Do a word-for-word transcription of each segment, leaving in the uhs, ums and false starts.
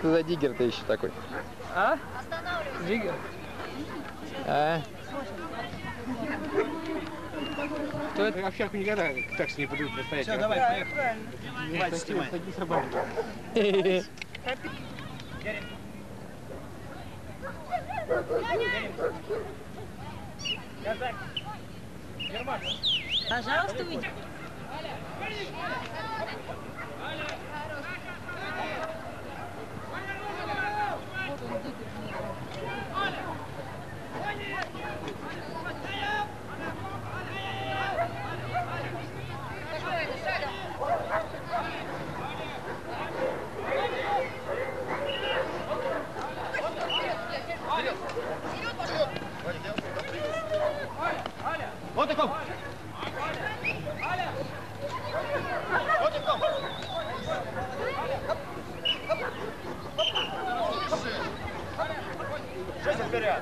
ты за диггер-то еще такой? А? Диггер? А? То это овчарку никогда так с ней подают настоять. Все, давай, поехали. Правильно. Хватит снимать. Садись собаку. Пожалуйста, уйди. Вот такой. Вот такой. Шесть вперед.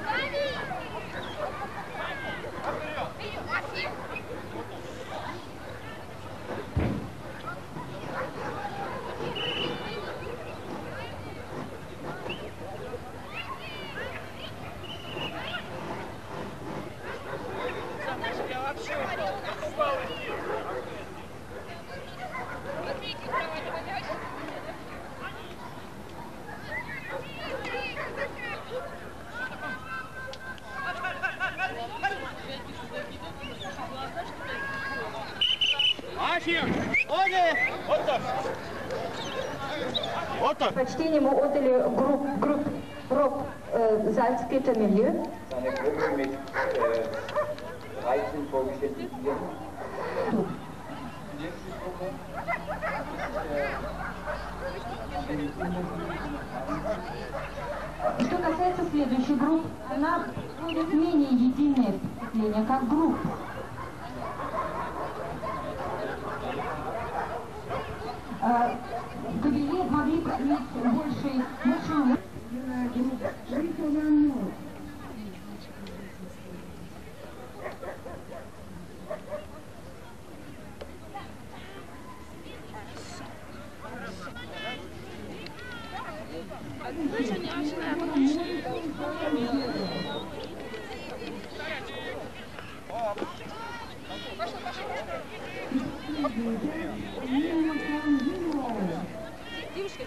Вот так. Вот так. Почтение мы отдали групп, групп Rob äh, Salzgitter Milieu. Eine Gruppe mit äh, dreizehn vorgestellten Tieren. Nächste Gruppe. Что касается следующей группы, она будет менее единое впечатление, как группа. Кабели могли иметь большую, большую... Девушка,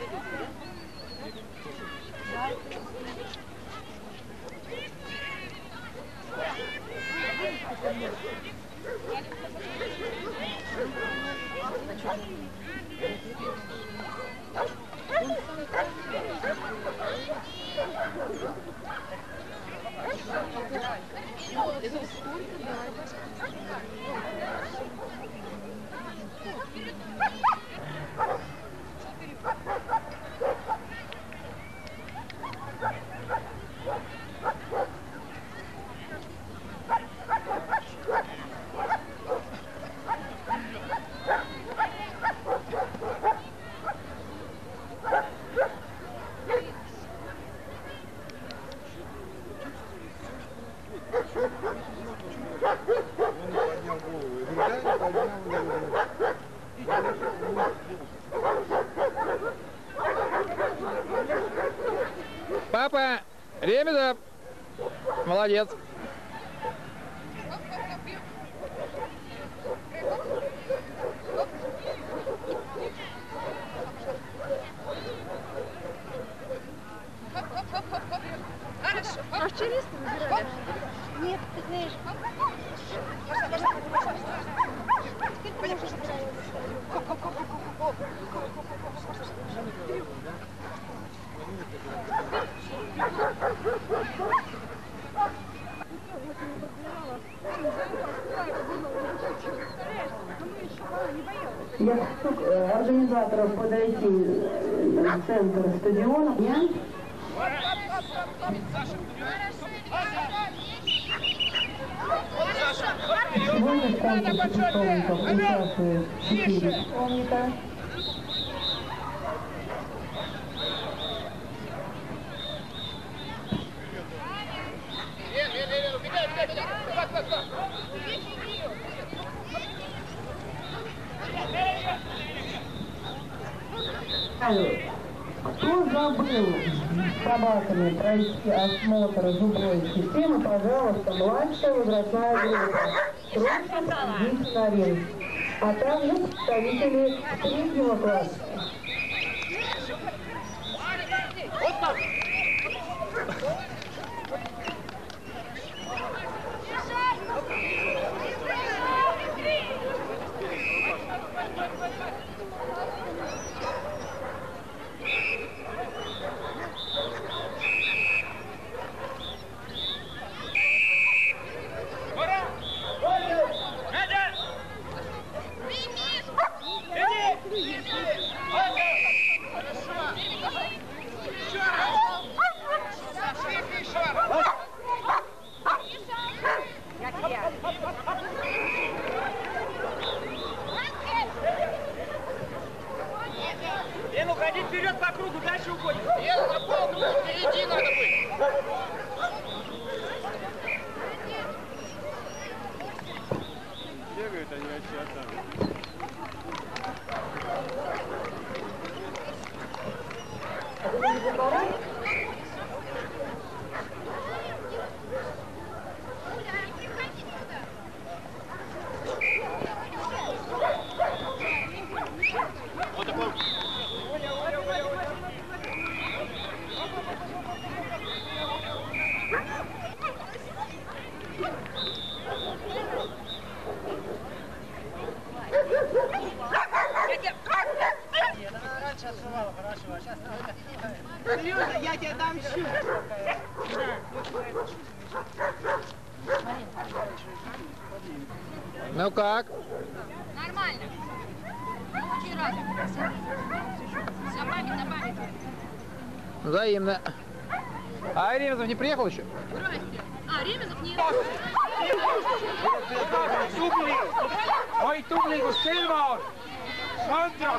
Папа, Ремезов, молодец. А вчера выбирали? Нет, ты знаешь. Я прошу организаторов подойти в центр стадиона. Сегодня в конкурсе питомников участвуют четыре питомника. Кто забыл с собаками пройти осмотр зубной системы, пожалуйста, младшая возрастная группа. Срочно идите на ринг. А также представители среднего класса. Лен, уходи вперед по кругу, дальше уходим. Лен, на полкруга, впереди надо быть. Бегают они вообще отданы. Вот такой. Раньше отшивала, хорошо, а сейчас надо. Серьезно, я тебе дам щу. Ну как? Нормально. Очень рада. За память на память. Взаимно. А Ремезов не приехал еще? Здрасте. А, Ремезов нет. Tubli! Hoi Tubli, go Silva! Schwantra,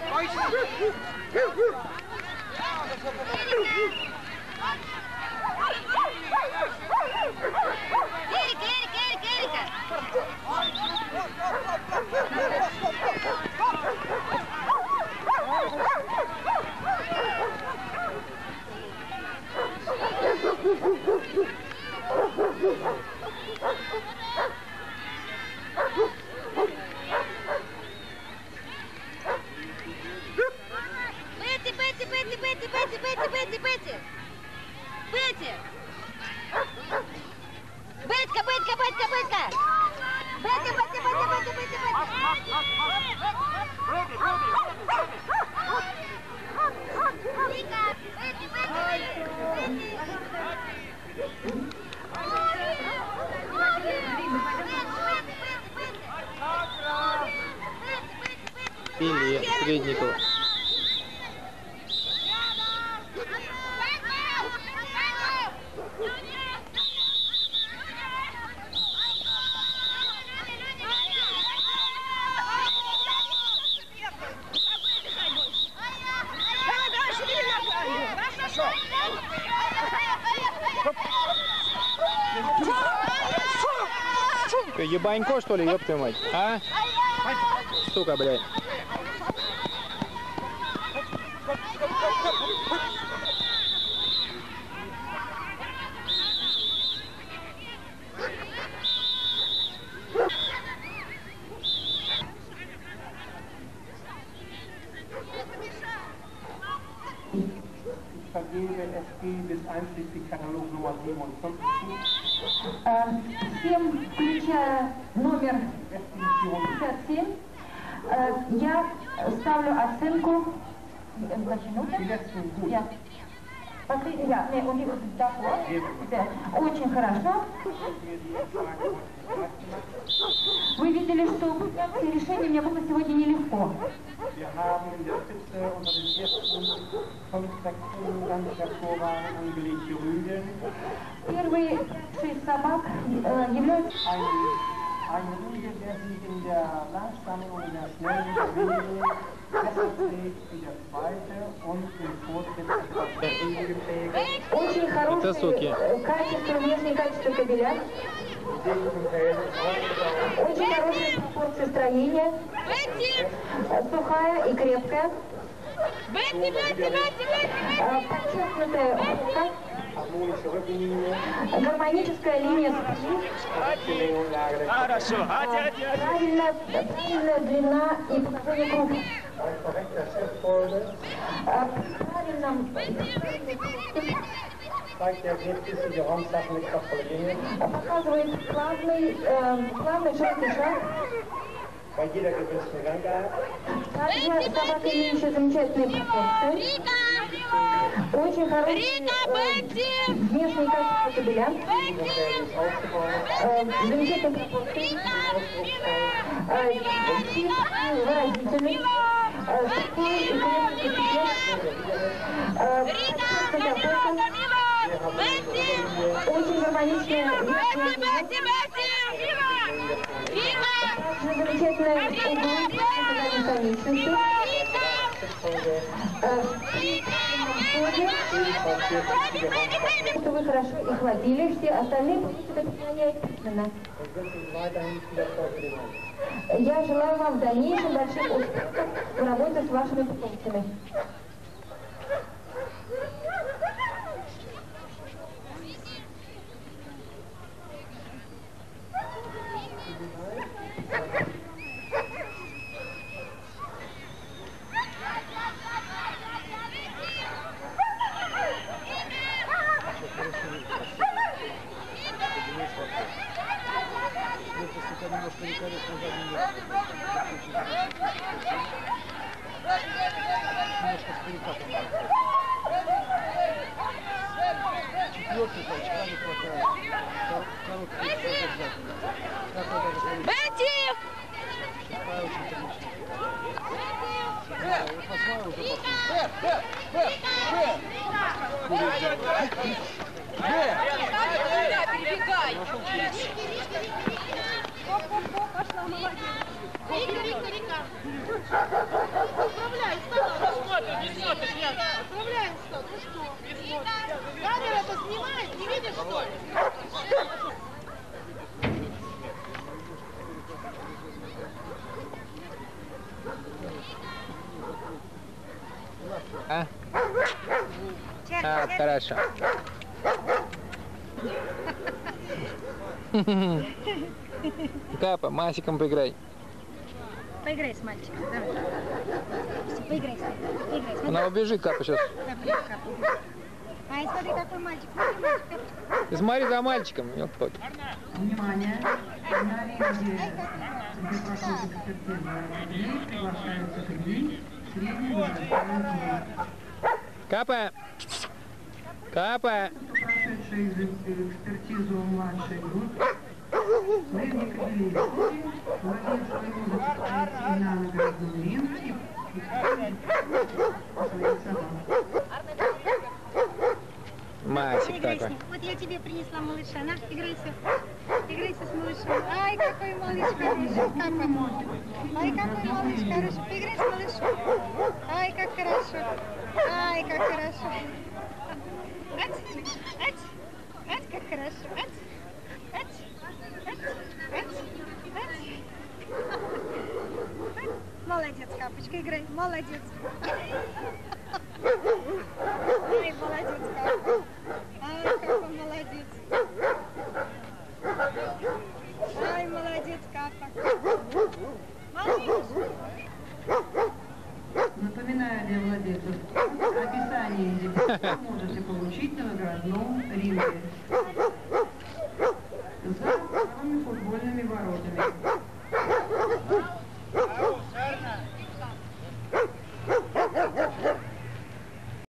Эрика, Эрика, Эрика, Эрика. Бетти, Бетти, Бетти, Бетти, Бетти, Бетти, Бетти, Бетти. Бетти. Бетка, Бетка, Бетка, Бетка. Бетти, Бетти, Бетти, Бетти, Бетти, Или Средникова. Ебанько, что ли, ёб твою мать, а? Сука, блядь. Всем, включая номер пятьдесят семь, я ставлю оценку. Я. Последний, да, у них доход. Очень хорошо. Вы видели, что все решения мне было сегодня нелегко. Первые шесть собак э, являются... Ein Rüde, der sich in der langsamen und in der schnellen Bewegung besser trägt wie der zweite und den Vortritt etwas geprägt. Очень хорошее качество, внешнее качество кабеля. Очень хорошая пропорция строения. Сухая и крепкая. Бетти, Бетти, Бетти, Бетти! Подчеркнутая ухо. Гармоническая линия спины. Хорошо, Ати, Ати, Ати. Правильная, правильная длина и положение круга. Правильно. Показывает плавный, э, плавный широкий шаг. Также собака имеющая замечательные пропорции. Очень хороший э, внешний качество кобеля. Э, замечательные пропорции. Э, чистый, выразительный. Э, сухой и крепкий пипец. Э, очень гармоничная внешняя замечательная углы конечности. Что вы хорошо их ловили, все остальные будете себя сохранять письменно. Я желаю вам в дальнейшем больших успехов в работе с вашими питомцами. А? А, хорошо. Капа, Масиком поиграй. Поиграй с мальчиком, давай. Поиграй с ним. Поиграй, смотри. Она убежит, Капа, сейчас. Ай, смотри, какой мальчик. Смотри, мальчик. Ты смотри за мальчиком. Ёлки-палки. Внимание! На ринге, где проходит экспертиза людей, приглашаются кобели средней возрастной. Капа! Капа! Прошедшие экспертизу младшей группы, средней кобели владеет своему запускать на наградном ринге и своих собак. Масик Играй с такой. ним. Вот я тебе принесла малыша. На, играйся. Играйся с малышом. Ай, какой малыш хороший. Капа. Ай, какой малыш хороший. Поиграй с малышом. Ай, как хорошо. Ай, как хорошо. Ать, ать, ать, как хорошо. Ать, ать, ать, ать, ать. Молодец, Капочка, играй. Молодец. Ай, молодец, Капа. Ай, Капа, молодец. Ай, молодец, Капа. Молодец. Напоминаю для владельцев, описание индивидуума можете получить на наградном ринге за правыми футбольными воротами.